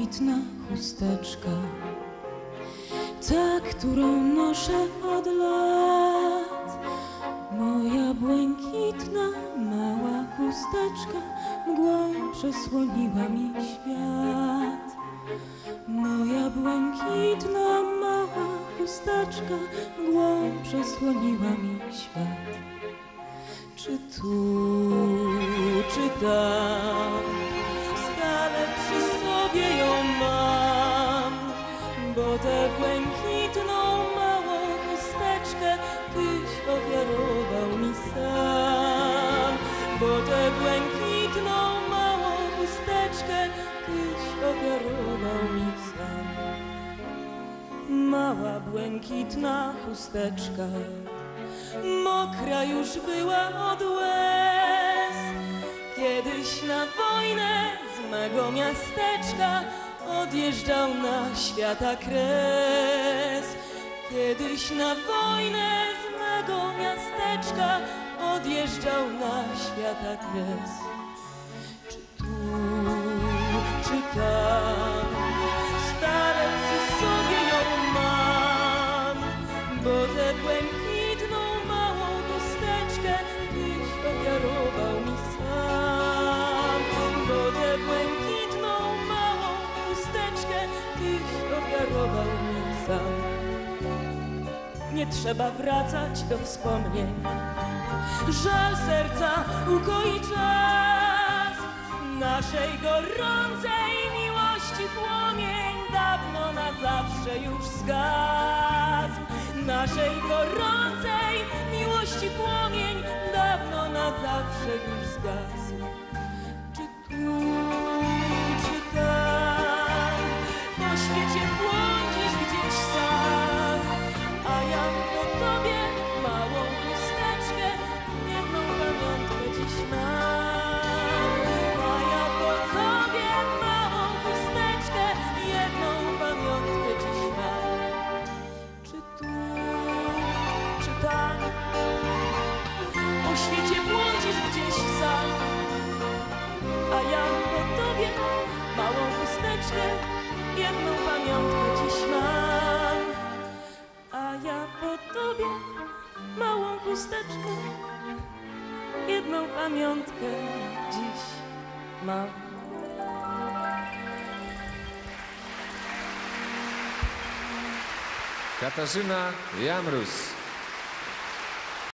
błękitna chusteczka, ta, którą noszę od lat. Moja błękitna, mała chusteczka mgłą przesłoniła mi świat. Moja błękitna, mała chusteczka mgłą przesłoniła mi świat. Czy tu, czy tam, stale przy sobie ją mam, bo tę błękitną, małą chusteczkę Tyś ofiarował mi sam. Bo tę błękitną, małą chusteczkę Tyś ofiarował mi sam. Mała błękitna chusteczka, mokra już była od łez. Kiedyś na wojnę z mego miasteczka odjeżdżał na świata kres. Kiedyś na wojnę z mego miasteczka odjeżdżał na świata kres. Czy tu, czy tam, stale przy sobie ją mam, bo tę błękitną, małą chusteczkę Tyś ofiarował mi sam. Bo tę błękitną, małą chusteczkę Tyś ofiarował mi sam. Nie trzeba wracać do wspomnień, żal serca ukoi czas. Naszej gorącej miłości płomień dawno na zawsze już zgasł. Naszej gorącej miłości płomień dawno na zawsze już zgasł. Czy tu, czy tam, po świecie błądzisz gdzieś sam, a ja po tobie małą chusteczkę, jedną pamiątkę dziś mam. A ja po tobie małą chusteczkę, jedną pamiątkę dziś mam. Czy tu, czy tam, po świecie błądzisz gdzieś sam, a ja po tobie małą chusteczkę, jedną pamiątkę dziś mam. A ja po tobie małą chusteczkę, jedną pamiątkę dziś mam. Katarzyna Jamrus.